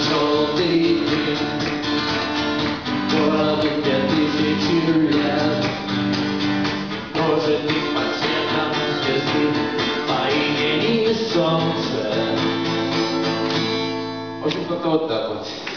желтый дым. Городу 2000 лет, прожитых под светом звезды по имени Солнце. В общем, как-то вот так вот.